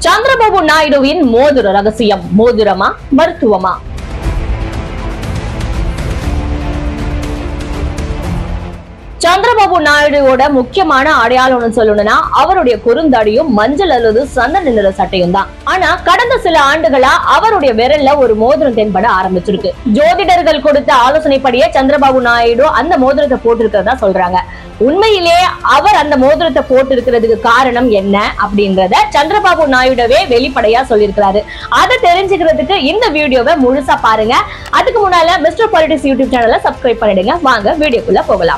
சந்திரபாபு நாயுடுவின் மோதிர ரகசியம் மோதிரமா மருத்துவமா? சந்திரபாபு நாயுடுவோட முக்கியமான அடையாளம் சொல்லணும்னா அவருடைய குறுந்தாடியும் மஞ்சள் அல்லது சந்தன நிற சட்டையும் தான். ஆனா கடந்த சில ஆண்டுகளா அவருடைய விரல்ல ஒரு மோதிரம் தென்பட ஆரம்பிச்சிருக்கு. ஜோதிடர்கள் கொடுத்த ஆலோசனைப்படியே சந்திரபாபு நாயுடு அந்த மோதிரத்தை போட்டிருக்கிறதா சொல்றாங்க. உண்மையிலே அவர் அந்த மோதிரத்தை போட்டு இருக்கிறதுக்கு காரணம் என்ன அப்படின்றத சந்திரபாபு நாயுடுவே வெளிப்படையா சொல்லியிருக்கிறாரு. அதை தெரிஞ்சுக்கிறதுக்கு இந்த வீடியோவை முழுசா பாருங்க. அதுக்கு முன்னால மிஸ்டர் பாலிடிக்ஸ் யூடியூப் சேனலை சப்ஸ்கிரைப் பண்ணிடுங்க. வாங்க வீடியோக்குள்ள போகலாம்.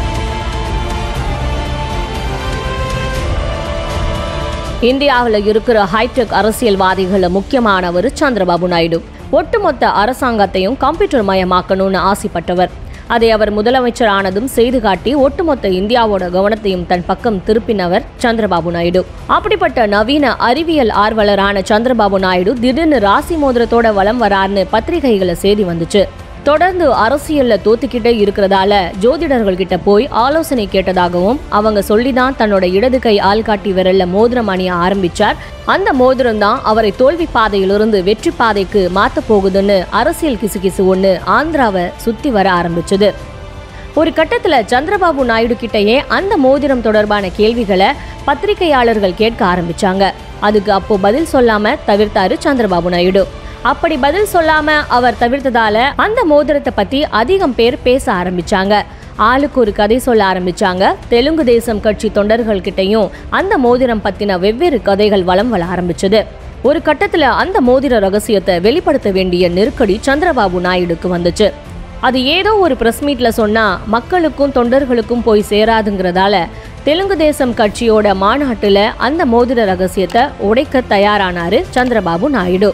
இந்தியாவில் இருக்கிற ஹைடெக் அரசியல்வாதிகள் முக்கியமானவர் சந்திரபாபு நாயுடு. ஒட்டுமொத்த அரசாங்கத்தையும் கம்ப்யூட்டர் மயமாக்கணும்னு ஆசைப்பட்டவர். அதை அவர் முதலமைச்சர் ஆனதும் செய்து காட்டி ஒட்டுமொத்த இந்தியாவோட கவனத்தையும் தன் பக்கம் திருப்பினவர் சந்திரபாபு நாயுடு. அப்படிப்பட்ட நவீன அறிவியல் ஆர்வலரான சந்திரபாபு நாயுடு திடீர்னு ராசி மோதிரத்தோட வலம் வரார்னு பத்திரிகைகளை செய்தி வந்துச்சு. தொடர்ந்து அரசியல்ல தோத்துக்கிட்டே இருக்கிறதால ஜோதிடர்கள் கிட்ட போய் ஆலோசனை கேட்டதாகவும் அவங்க சொல்லிதான் தன்னோட இடது கை ஆள்காட்டி விரல்ல மோதிரம் அணிய ஆரம்பிச்சார். அந்த மோதிரம் தான் அவரை தோல்வி பாதையிலிருந்து வெற்றி பாதைக்கு மாத்த போகுதுன்னு அரசியல் கிசுகிசு ஒண்ணு ஆந்திராவை சுத்தி வர ஆரம்பிச்சது. ஒரு கட்டத்துல சந்திரபாபு நாயுடு கிட்டயே அந்த மோதிரம் தொடர்பான கேள்விகளை பத்திரிகையாளர்கள் கேட்க ஆரம்பிச்சாங்க. அதுக்கு அப்போ பதில் சொல்லாம தவிர்த்தாரு சந்திரபாபு நாயுடு. அப்படி பதில் சொல்லாம அவர் தவிர்த்ததால அந்த மோதிரத்தை பத்தி அதிகம் பேர் பேச ஆரம்பிச்சாங்க. ஆளுக்கு ஒரு கதை சொல்ல ஆரம்பிச்சாங்க. தெலுங்கு தேசம் கட்சி தொண்டர்கள் கிட்டையும் அந்த மோதிரம் பத்தின வெவ்வேறு கதைகள் வலம் வர ஆரம்பிச்சது. ஒரு கட்டத்துல அந்த மோதிர ரகசியத்தை வெளிப்படுத்த வேண்டிய நெருக்கடி சந்திரபாபு நாயுடுக்கு வந்துச்சு. அது ஏதோ ஒரு பிரஸ் மீட்ல சொன்னா மக்களுக்கும் தொண்டர்களுக்கும் போய் சேராதுங்கிறதால தெலுங்கு தேசம் கட்சியோட மாநாட்டுல அந்த மோதிர ரகசியத்தை உடைக்க தயாரானாரு சந்திரபாபு நாயுடு.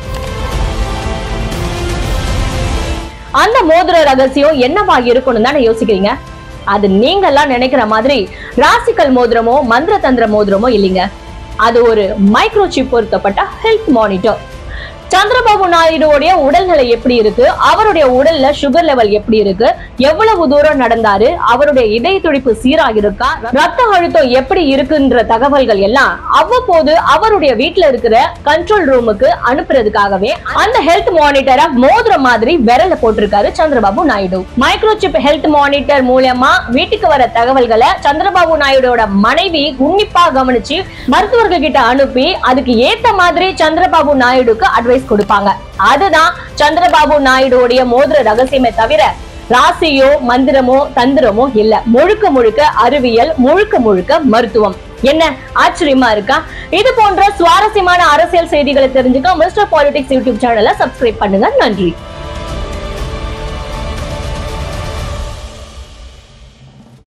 அந்த மோதிர ரகசியம் என்னவா இருக்கணும் தானே யோசிக்கிறீங்க? அது நீங்க எல்லாம் நினைக்கிற மாதிரி ராசிக்கல் மோதிரமோ மந்திர தந்திர மோதிரமோ இல்லைங்க. அது ஒரு மைக்ரோ சிப் பொருத்தப்பட்ட ஹெல்த் மானிட்டர். சந்திரபாபு நாயுடுடைய உடல்நிலை எப்படி இருக்கு, அவருடைய உடல்ல சுகர் லெவல் எப்படி இருக்கு, எவ்வளவு தூரம் நடந்தாரு, அவருடைய இதய துடிப்பு சீராக இருக்கா, ரத்த அழுத்தம் எப்படி இருக்குன்ற தகவல்கள் எல்லாம் அவ்வப்போது அவருடைய வீட்டுல இருக்கிற கண்ட்ரோல் ரூமுக்கு அனுப்புறதுக்காகவே அந்த ஹெல்த் மானிட்டரை மோதிர மாதிரி விரல போட்டிருக்காரு Chandrababu Naidu. Microchip health monitor மூலமா வீட்டுக்கு வர தகவல்களை சந்திரபாபு நாயுடோட மனைவி உன்னிப்பா கவனிச்சு மருத்துவர்கள் கிட்ட அனுப்பி அதுக்கு ஏத்த மாதிரி சந்திரபாபு நாயுடுக்கு அட்வைஸ் கொடுப்பாங்க. அதுதான் சந்திரபாபு நாயுடுடைய மோதிர ரகசியமே தவிர ராசியோ மந்திரமோ தந்திரமோ இல்ல. முழுக்க முழுக்க அறிவியல், முழுக்க முழுக்க மருத்துவம். என்ன ஆச்சரியமா இருக்கா? இது போன்ற சுவாரஸ்யமான அரசியல் செய்திகளை தெரிஞ்சுக்க மிஸ்டர் பாலிடிக்ஸ் யூடியூப் சேனலை சப்ஸ்கிரைப் பண்ணுங்க. நன்றி.